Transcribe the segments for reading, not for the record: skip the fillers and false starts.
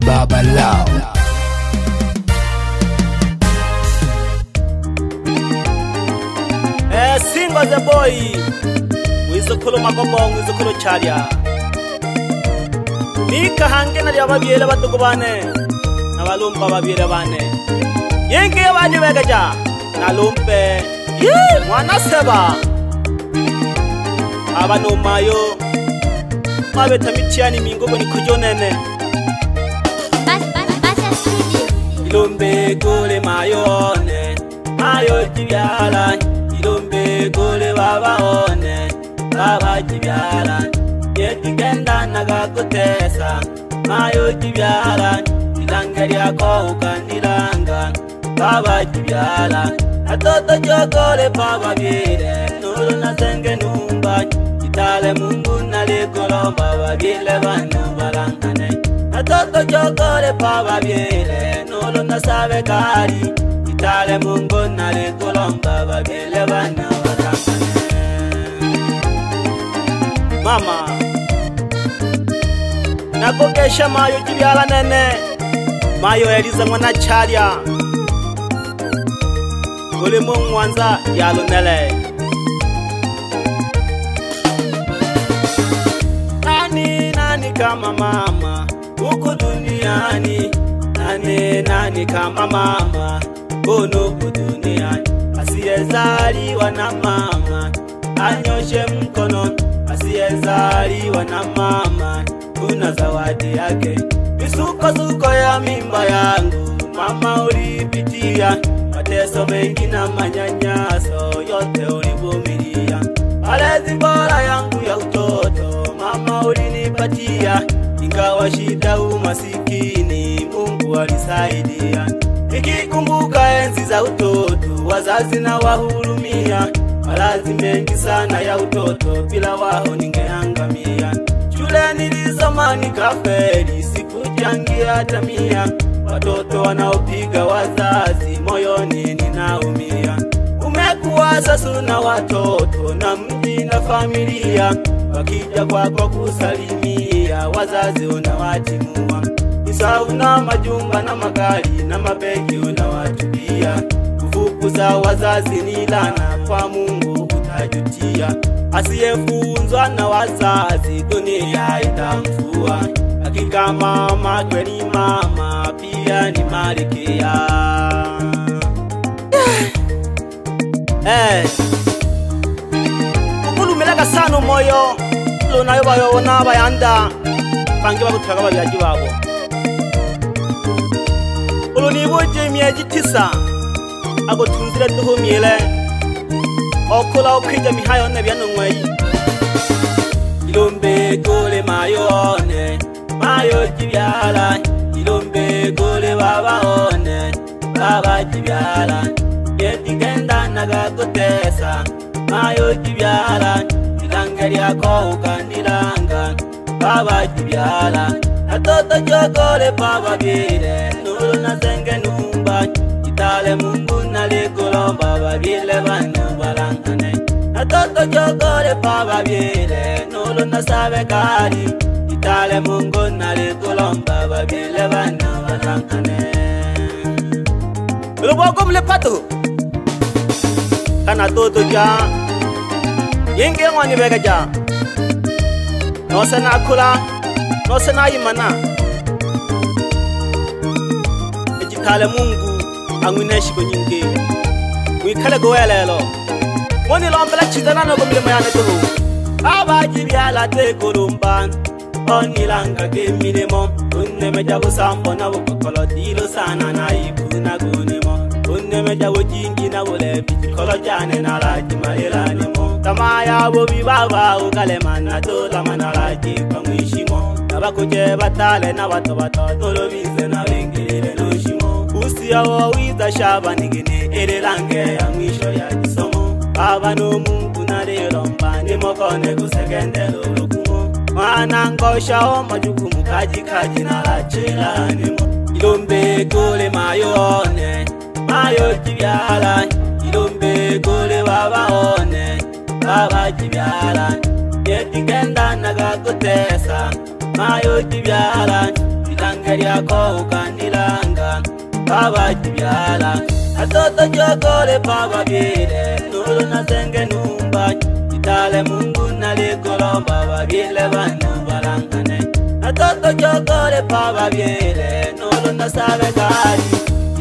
Baba Lao. Simba the boy wizukulu magombo wizukulu charia nika hange na yababiele batugubane nabalumba babiele bane yenge yabandi begaja nalumpe mwana seba abano mayo mabeta michiani mingogo nikujonene ilumbe gole mayone mayo jibyala ilumbe gole babaone baba jibyala yetigenda nagakutesa mayo jibyala ilangeri yako ukanilanga baba jibyala atoto jogole baba bire nuru nasenge numba itale mungu nalikolomba babile banu balangane atoto jogole baba bire nuru nasabe kari itale mungu nalikolomba babile banu balangane mama nakokesha mayo jibyala nene mayo eliza mwana chalia Gole mwanza yalo nele Nani kama mama huku duniani Nani kama mama bono duniani asiyezaliwa na mama anyoshe mkono asiyezaliwa na mama kuna zawadi yake misuko ya mimba yangu mama ulipitia mateso mengi na manyanyaso yote ulivumilia malezi bora yangu ya utoto mama ulinipatia ingawa shida umasikini Mungu alisaidia nikikumbuka enzi za utoto wazazi na wahurumia malazi mengi sana ya utoto bila wao ningeangamia shule nilisoma nikafeli sikujangia tamia watoto wanaopiga wazazi moyoni ninaumia umekuwa sasa na watoto na mji na familia wakija kwako kusalimia wazazi unawatimua isa una majumba na magari na mabegi unawatupia kufukuza wazazi ni laana kwa Mungu utajutia asiyefunzwa na wazazi dunia itamfua hakika mama kweli mama pia ni malikia ukulumelaga sana moyo lunayo bayobona bayanda bange bagutwaga babyaji babo ulunibuje myeji 9 agotunzire duhumiele okula okwija mihayo ne byanonweyi ilombe gole mayone mayo jibyala ilombe gole babaone baba jibyala yetigenda nagakutesa mayo jibyala ilangeri yako ukanilanga baba jibyala atoto jogole baba bire nuru nasenge numba itale mungu nalikolomba babile banu balangane atoto jogole baba bire nuru nasabe kari itale mungu nalikolomba babile banu balangane Lubogo mlepato kana toto ja yenge ngwani bega ja no sana kula no sana imana ejitale mungu angwineshi ko nyinge wikale go welelo moni lombela chidana no gomile mayane to abaji byala te kolumban onilanga ke milemo unne meja go sambo na go kokolo dilo sana na ikuna gonemo unne meja go jingi na wole bi kolo jane na raji maelane mo tamaya bo bi baba ukale mana to la mana raji pamwishimo abakuje batale na bato tolo bize na wengele no shimo usia wo wiza shaba nigene erelange ya mwisho ya kisomo baba no mungu na lero mbane mokone kusekendelo lukumo mwana ngosha o majukumu kaji na lachela nimo ilombe gole mayone mayo jibyala ilombe gole babaone baba jibyala yetigenda nagakutesa mayo jibyala Geria ko ukanilanga baba jibyala atoto chokole baba bile nuru na senge numba itale Mungu nalikolomba babile banu balangane atoto chokole baba bile nuru na sabe kali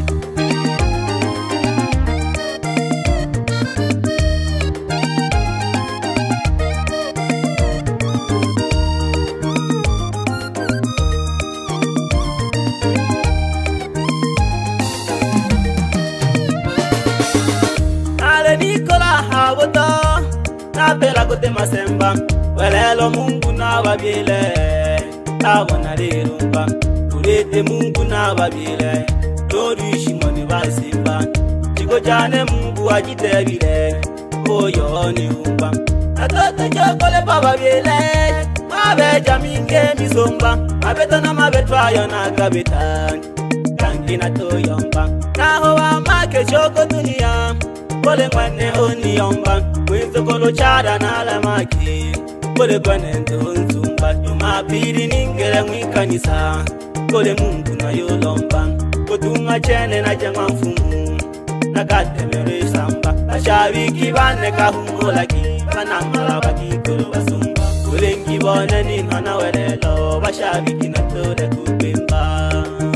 Pela kote masemba welelo Mungu na babile abona lirumba urete Mungu na babile torishi moni basimba chiko jane Mungu ajitebile oyo ni umba atoto chokole baba bile mabe jaminge misomba mabeta na mabetwa yona gabeta kankina toyomba naho wa make choko dunia Kole kwane oni yomba Mwenzo kolo chada na la maki Kole kwane nzumba Yuma piri ningele mwikanisa Kole Mungu na yolomba Kotunga chene na jangwa mfumu Nakate mere samba Bashabiki bane kahungo laki Banamala baki kolo basumba Kole ngibone ninhana welelo Bashabiki na tole kubimba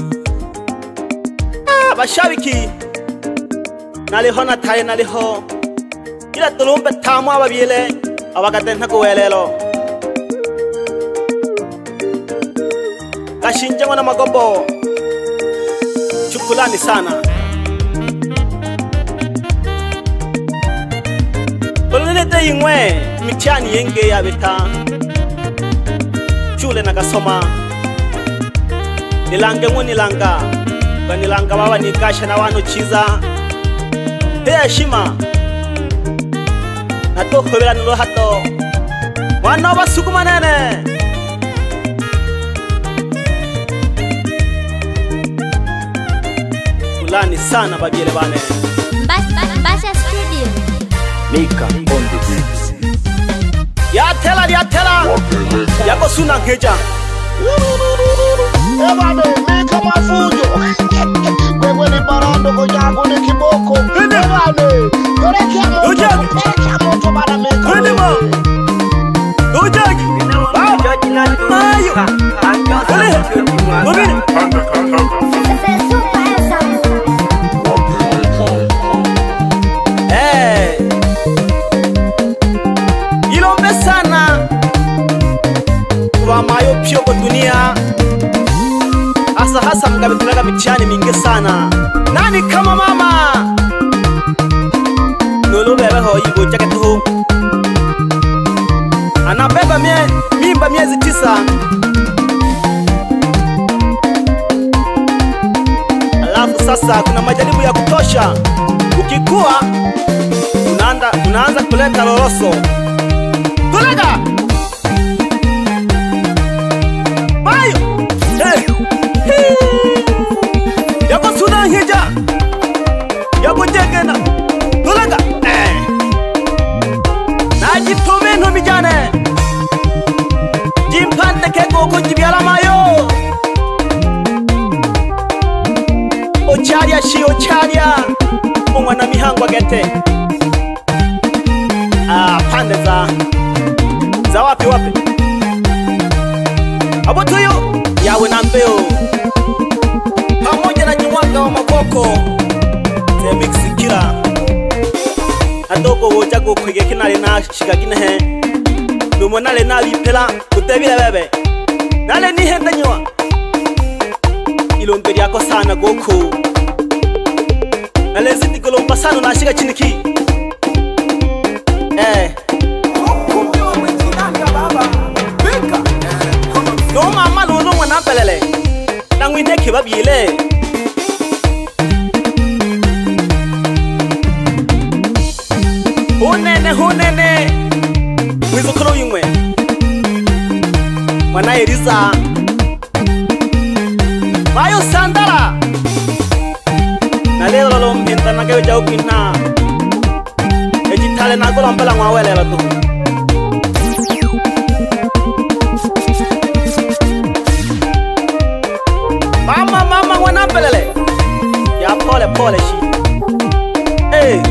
Bashabiki Naliho na tayo naliho Ila tulumpe tamo ababile Abagaten na kuwelelo Kashinjango na magobo Chukulani sana Kulunete yingwe Michani yenge ya beta Chule na kasoma Nilange mu nilanga Kwa nilanga baba nikasha na wano chiza Hea shima Nato khobela nulo hato Wana wa suku manene Kulani sana babile bane Basha Studio Mika on the beats. Ya tela Yako suna ngeja Ebane, Mika mafujo Wewe ni barando kojago ni kiboko Ebane, Peleka moto bana Mika Ujagi Mayo Gobine Ilombe sana Kwa mayo pio kwa dunia Hasa mkabitulaga michani mingi sana Nani kama mama Nulu bebe hoi bojake tuhu Anabeba mimba miezi 9 Alafu sasa kuna majaribu ya kutosha Ukikua Unaanza kuleta loloso Kulega Bayo Yako suna hija Yako jegena Kulega Najitome no mijane Jimpante keko kujibiala mayo Ocharia shi ocharia Mwana mihango gete Pande za wapi Abotoyo yawe na mbeo Pamoja na nyumwanga wa makoko Temixi kila Adogo wojago kwege kinale na shikagine he Numo nale na vipela kutebile bebe Nale ni henda nywa Ilomberi yako sana goku Nale ziti kolomba sana na shiga chiniki No mama lulu mwana pelele Nangwinde kibabile Hunene Wizukulu yungwe Mwana Eliza Mayo sandala Nalelo lo mpinta nagawe jau pinna Ejitale nagola mbala mwawele la tu Mama mwana mpelele. Ya pole shi. Hey.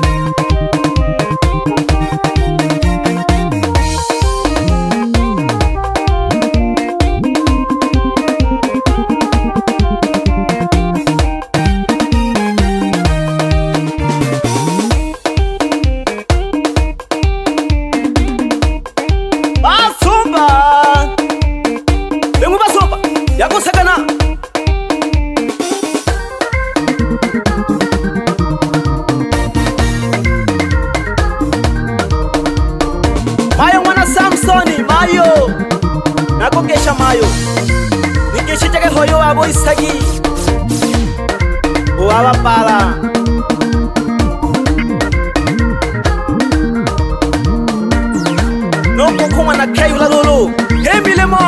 Mayo nakokesha mayo nikishiteke hoyo wabo isagi waba pala noko kuma na kayu la lolo hemile mo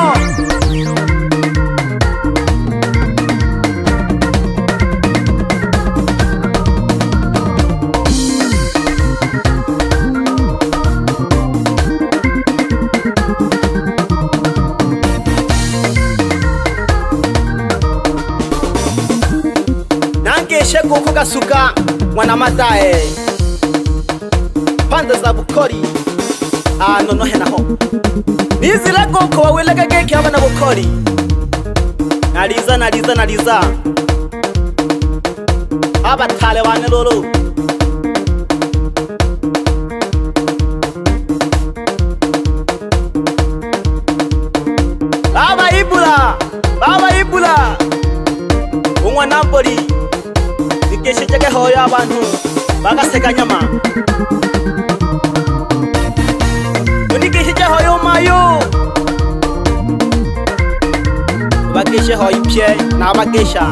Sheko kuka suka mwana matae panda za bukori nono hena ho nizila koko waweleka keke abana bukori naliza abatale wane lolo baba ibula umwana mbori Keshiteke hoyo abantu bagaseka nyama Unikeshiteke hoyo mayo Bakeshe hoyo pie na bakesha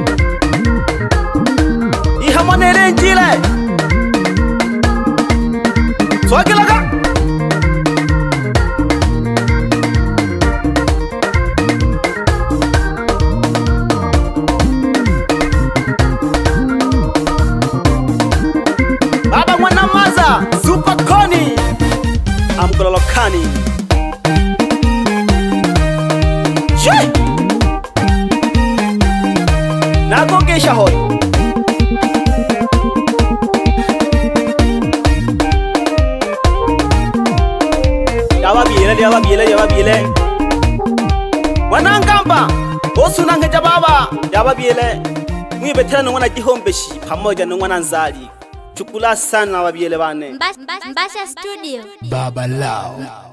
Ihamonere njile Swagilaka Super Connie Amgololokani Shee Nakokesha hoy Yawa biele Wanangamba Osu nangeja baba Yawa biele Mwi betela nungwana jihombeshi Pamoja nungwana nzali Chukula sana wabiele bane Mbasha Studio Baba Lao.